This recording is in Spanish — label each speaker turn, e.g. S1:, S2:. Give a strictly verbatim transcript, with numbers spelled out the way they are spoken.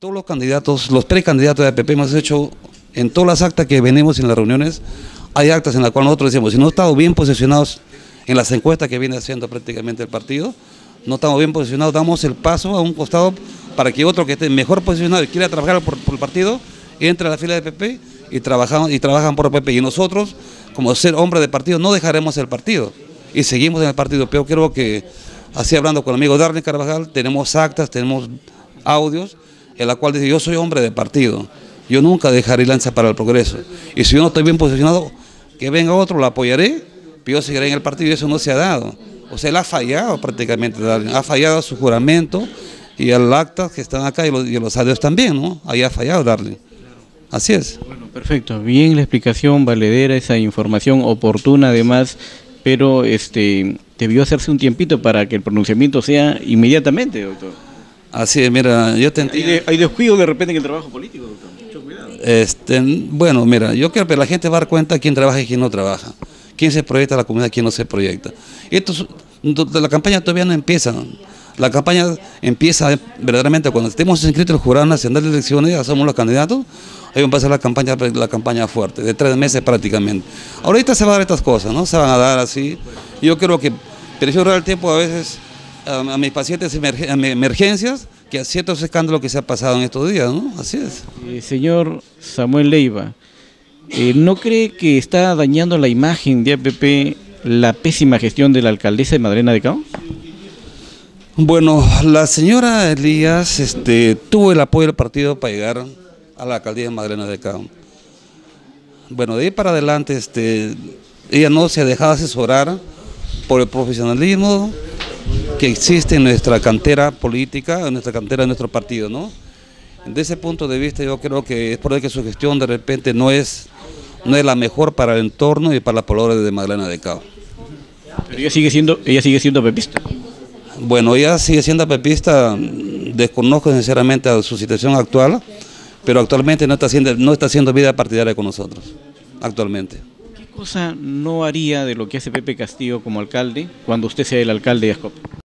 S1: Todos los candidatos, los precandidatos de A P P hemos hecho, en todas las actas que venimos en las reuniones, hay actas en las cuales nosotros decimos, si no estamos bien posicionados en las encuestas que viene haciendo prácticamente el partido, no estamos bien posicionados, damos el paso a un costado para que otro que esté mejor posicionado y quiera trabajar por, por el partido, entre a la fila de P P y trabajan, y trabajan por el P P. Y nosotros, como ser hombres de partido, no dejaremos el partido y seguimos en el partido. Pero creo que, así hablando con el amigo Darwin Carvajal, tenemos actas, tenemos audios, en la cual dice, yo soy hombre de partido, yo nunca dejaré Alianza para el Progreso. Y si yo no estoy bien posicionado, que venga otro, lo apoyaré, pero yo seguiré en el partido, y eso no se ha dado. O sea, él ha fallado prácticamente, ha fallado a su juramento y al acta que están acá y los, y los adiós también, ¿no? Ahí ha fallado Darwin. Así es.
S2: Bueno, perfecto. Bien la explicación valedera, esa información oportuna además, pero este debió hacerse un tiempito para que el pronunciamiento sea inmediatamente, doctor.
S1: Así es, mira, yo te entiendo.
S2: Hay, de, hay descuido de repente en el trabajo político, doctor. Mucho cuidado.
S1: Este, bueno, mira, yo creo que la gente va a dar cuenta quién trabaja y quién no trabaja. Quién se proyecta a la comunidad, quién no se proyecta. Esto, la campaña todavía no empieza. La campaña empieza verdaderamente cuando estemos inscritos en el Jurado Nacional de Elecciones, ya somos los candidatos, ahí va a empezar la campaña, la campaña fuerte, de tres meses prácticamente. Ahorita se van a dar estas cosas, ¿no? Se van a dar así. Yo creo que prefiero dar el tiempo a veces a, a mis pacientes emerg a mis emergencias que a ciertos escándalos que se ha pasado en estos días, ¿no? Así es.
S2: Eh, señor Samuel Leiva, eh, ¿no cree que está dañando la imagen de A P P la pésima gestión de la alcaldesa de Magdalena de Cao?
S1: Bueno, la señora Elías este, tuvo el apoyo del partido para llegar a la alcaldía de Magdalena de Cao. Bueno, de ahí para adelante este, ella no se ha dejado asesorar por el profesionalismo que existe en nuestra cantera política, en nuestra cantera de nuestro partido, ¿no? Desde ese punto de vista yo creo que es por eso que su gestión de repente no es, no es la mejor para el entorno y para la población de Magdalena de Cao.
S2: Pero ella sigue siendo, ella sigue siendo pepista.
S1: Bueno, ella sigue siendo pepista, desconozco sinceramente a su situación actual, pero actualmente no está haciendo, no está haciendo vida partidaria con nosotros, actualmente.
S2: ¿Qué cosa no haría de lo que hace Pepe Castillo como alcalde cuando usted sea el alcalde de Ascope?